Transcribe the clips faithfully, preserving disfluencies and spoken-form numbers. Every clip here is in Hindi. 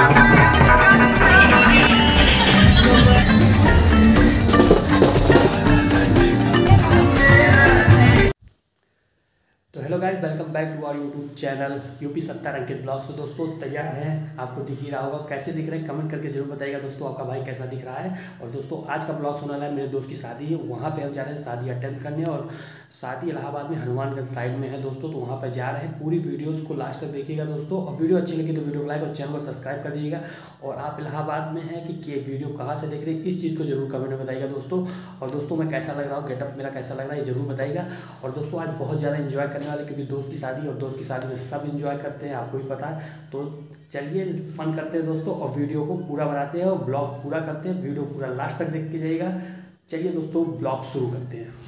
तो hello guys, welcome back to our YouTube channel UP सत्तर अंकित ब्लॉग्स। तो दोस्तों तैयार हैं, आपको दिख ही रहा होगा कैसे दिख रहे हैं, कमेंट करके जरूर बताइएगा दोस्तों आपका भाई कैसा दिख रहा है। और दोस्तों आज का ब्लॉग सुना है, मेरे दोस्त की शादी है, वहाँ पे हम जा रहे हैं शादी अटेंड करने। और शादी इलाहाबाद में हनुमानगंज साइड में है दोस्तों, तो वहाँ पर जा रहे हैं। पूरी वीडियोज़ को लास्ट तक देखिएगा दोस्तों, और वीडियो अच्छी लगी तो वीडियो को लाइक और चैनल को सब्सक्राइब कर दीजिएगा। और आप इलाहाबाद में हैं कि वीडियो कहाँ से देख रहे हैं, इस चीज़ को जरूर कमेंट में बताइएगा दोस्तों। और दोस्तों मैं कैसा लग रहा हूँ, गेटअप मेरा कैसा लग रहा है ये जरूर बताइएगा। और दोस्तों आज बहुत ज़्यादा एंजॉय करने वाले, क्योंकि दोस्त की शादी, और दोस्त की शादी में सब एंजॉय करते हैं, आपको भी पता है। तो चलिए फन करते हैं दोस्तों, और वीडियो को पूरा बनाते हैं और ब्लॉग पूरा करते हैं। वीडियो पूरा लास्ट तक देख के जाइएगा। चलिए दोस्तों ब्लॉग शुरू करते हैं।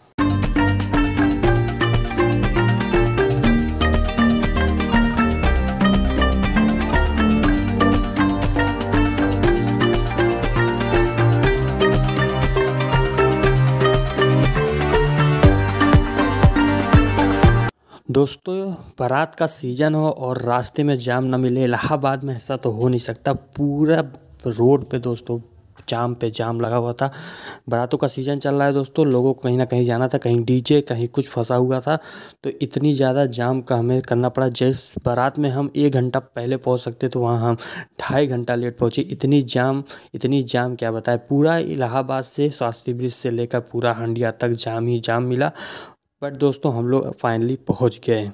दोस्तों बारात का सीज़न हो और रास्ते में जाम ना मिले, इलाहाबाद में ऐसा तो हो नहीं सकता। पूरा रोड पे दोस्तों जाम पे जाम लगा हुआ था। बारातों का सीज़न चल रहा है दोस्तों, लोगों को कहीं ना कहीं जाना था, कहीं डीजे कहीं कुछ फंसा हुआ था। तो इतनी ज़्यादा जाम का हमें करना पड़ा। जिस बारात में हम एक घंटा पहले पहुंच सकते तो वहां हम ढाई घंटा लेट पहुंचे। इतनी जाम इतनी जाम क्या बताए, पूरा इलाहाबाद से शास्त्री ब्रिज से लेकर पूरा हंडिया तक जाम ही जाम मिला। बट दोस्तों हम लोग फाइनली पहुंच गए।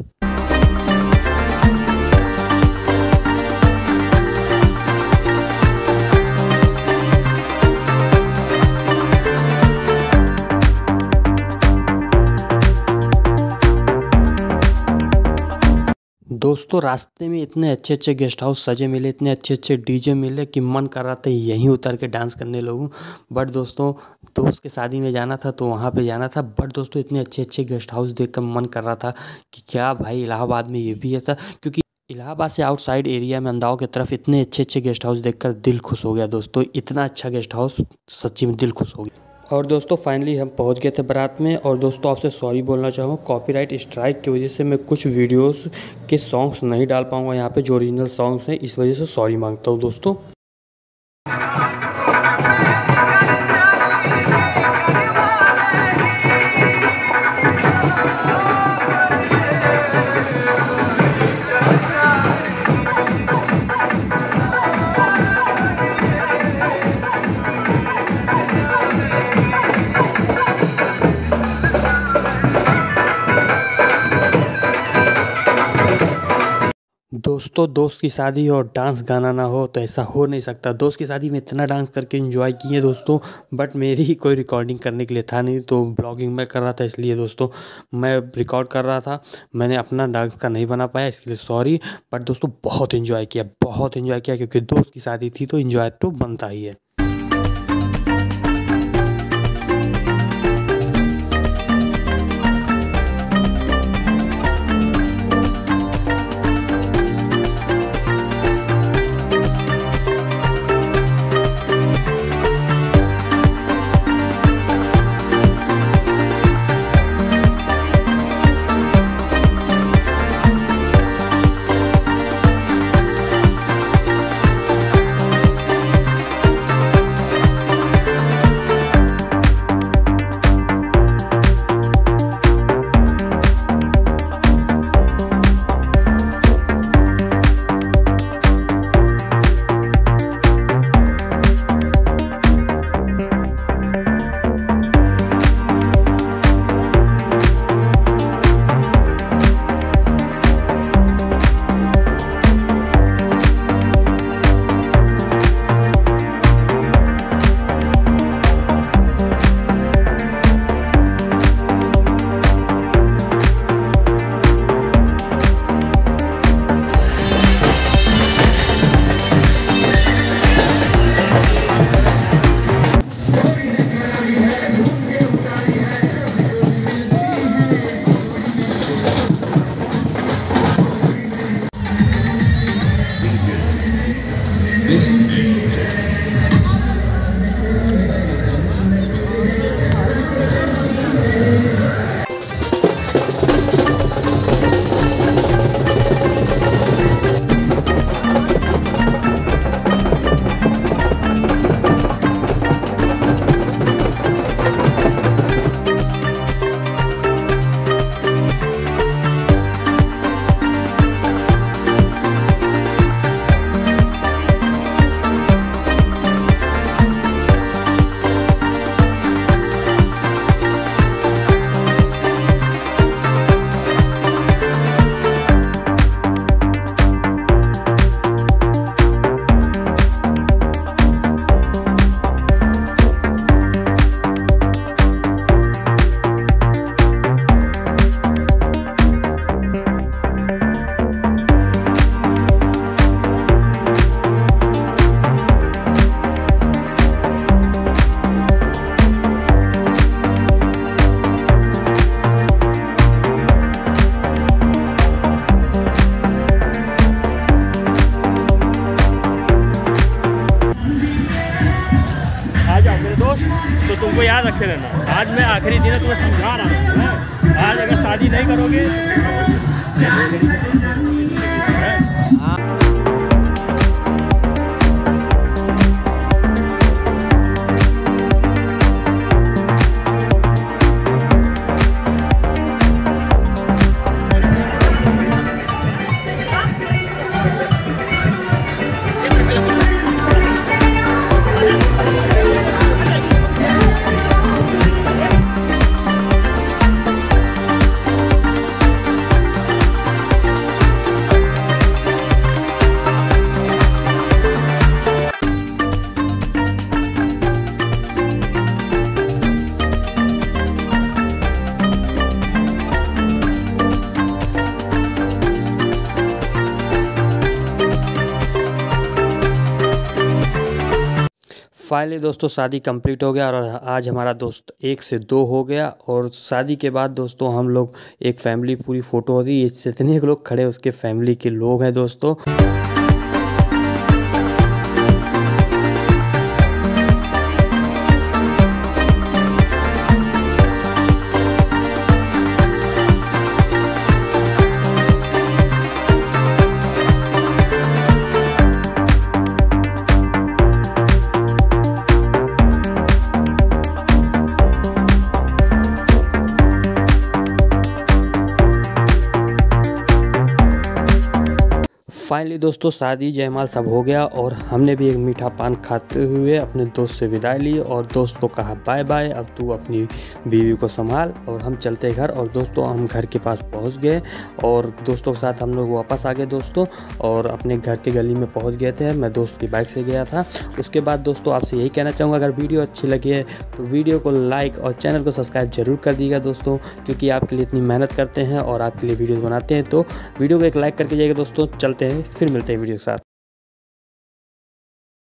दोस्तों रास्ते में इतने अच्छे अच्छे गेस्ट हाउस सजे मिले, इतने अच्छे अच्छे डीजे मिले कि मन कर रहा था यहीं उतर के डांस करने लगूं। बट दोस्तों दोस्त की शादी में जाना था तो वहां पे जाना था। बट दोस्तों इतने अच्छे अच्छे गेस्ट हाउस देखकर मन कर रहा था कि क्या भाई इलाहाबाद में ये भी है था, क्योंकि इलाहाबाद से आउटसाइड एरिया में अंदाव की तरफ इतने अच्छे अच्छे गेस्ट हाउस देखकर दिल खुश हो गया दोस्तों। इतना अच्छा गेस्ट हाउस सच्ची में दिल खुश हो गया। और दोस्तों फाइनली हम पहुंच गए थे बारात में। और दोस्तों आपसे सॉरी बोलना चाहूँ, कॉपीराइट स्ट्राइक की वजह से मैं कुछ वीडियोस के सॉन्ग्स नहीं डाल पाऊंगा यहाँ पे, जो ओरिजिनल सॉन्ग्स हैं, इस वजह से सॉरी मांगता हूँ दोस्तों। दोस्तों दोस्त की शादी हो और डांस गाना ना हो तो ऐसा हो नहीं सकता। दोस्त की शादी में इतना डांस करके एंजॉय किए दोस्तों, बट मेरी ही कोई रिकॉर्डिंग करने के लिए था नहीं, तो ब्लॉगिंग में कर रहा था, इसलिए दोस्तों मैं रिकॉर्ड कर रहा था। मैंने अपना डांस का नहीं बना पाया, इसके लिए सॉरी। बट दोस्तों बहुत एंजॉय किया, बहुत एंजॉय किया, क्योंकि दोस्त की शादी थी तो एंजॉय तो बनता ही है। याद रखे रहना। आज मैं आखिरी दिन है, तुम्हें समझा रहा हूँ। आज अगर शादी नहीं करोगे फाइनली दोस्तों शादी कंप्लीट हो गया और आज हमारा दोस्त एक से दो हो गया। और शादी के बाद दोस्तों हम लोग एक फैमिली पूरी फ़ोटो हो रही है, जितने लोग खड़े उसके फैमिली के लोग हैं दोस्तों। फाइनली दोस्तों शादी जयमाल सब हो गया और हमने भी एक मीठा पान खाते हुए अपने दोस्त से विदाई ली और दोस्त को कहा बाय बाय, अब तू अपनी बीवी को संभाल। और हम चलते घर और दोस्तों हम घर के पास पहुंच गए और दोस्तों के साथ हम लोग वापस आ गए दोस्तों और अपने घर के गली में पहुंच गए थे। मैं दोस्त की बाइक से गया था। उसके बाद दोस्तों आपसे यही कहना चाहूँगा, अगर वीडियो अच्छी लगी है तो वीडियो को लाइक और चैनल को सब्सक्राइब जरूर कर दीजिएगा दोस्तों, क्योंकि आपके लिए इतनी मेहनत करते हैं और आपके लिए वीडियोज़ बनाते हैं। तो वीडियो को एक लाइक करके जाइएगा दोस्तों। चलते हैं, फिर मिलते हैं वीडियो के साथ।